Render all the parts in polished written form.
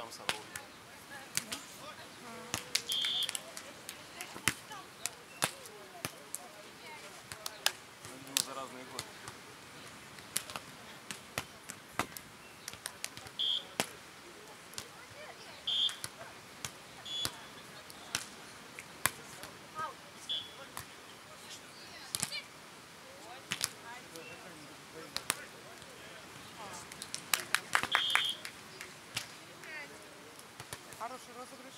Саровой. За разные годы. Хороший розыгрыш.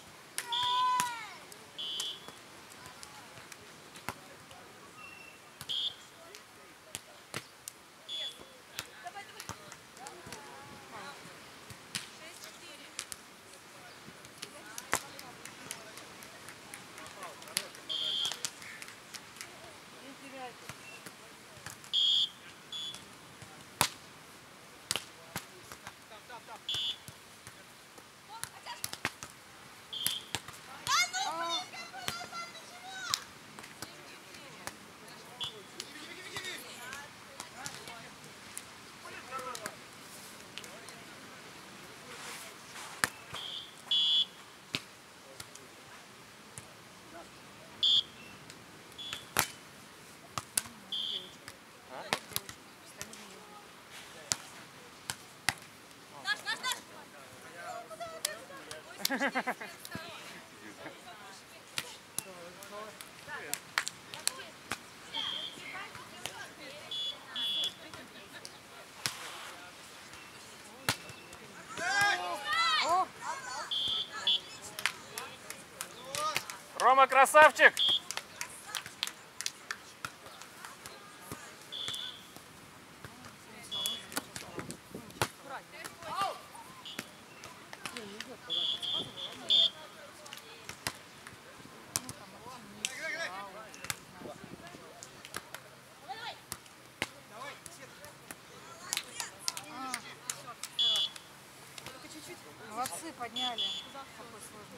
Рома, красавчик! Молодцы, подняли. Какой сложный.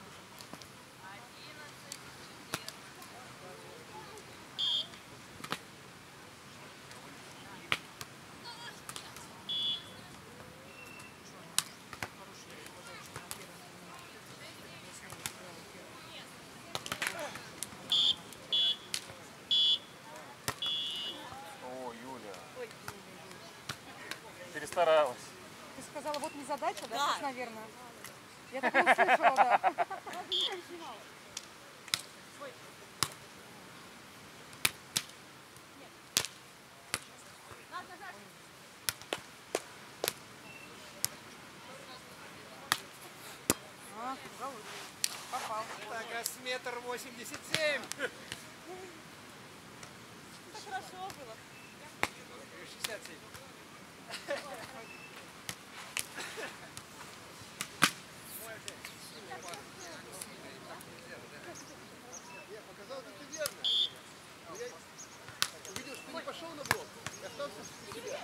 О, Юля. Перестаралась. Ты сказала, вот не задача, да? Да. Наверное. Я так и услышала, да. Попал. Так, а с 1,87 м. Так хорошо было. 67. Я показал, что ты верно. Я увидел, что ты не пошел на блок. Я остался с себя.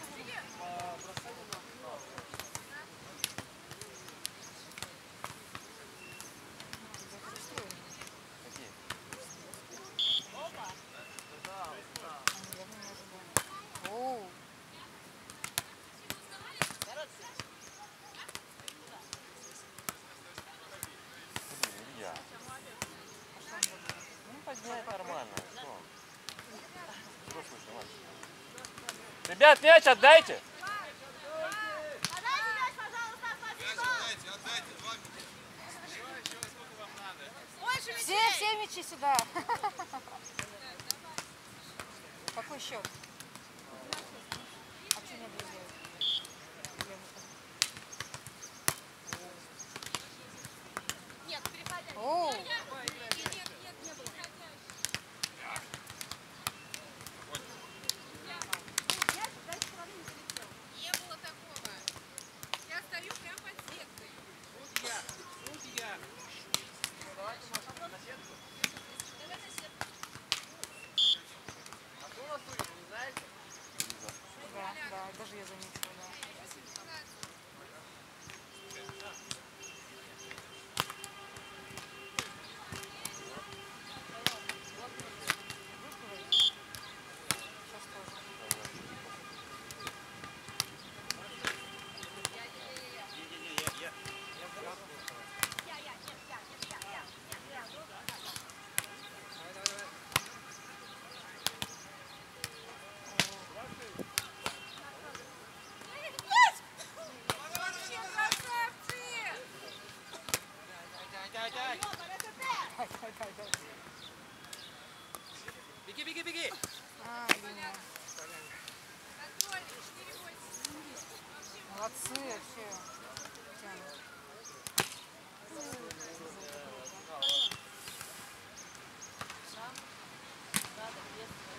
Илья. Поднять нормально. Что? Взрослый человек. Ребят, мяч отдайте! Отдайте мяч, пожалуйста, спасибо! Отдайте, 2 мяча. Еще сколько вам надо? Больше мячей! Все мячи сюда. Какой счет? А что не объявляют? Нет, переходи. Оу. Нет, не было. Не было такого. Я стою прям под секцией. Судья. Давайте, может, на сетку? Давай на сетку. А кто у нас судья, не знаете? Молодцы, вообще. Тянут. Надо без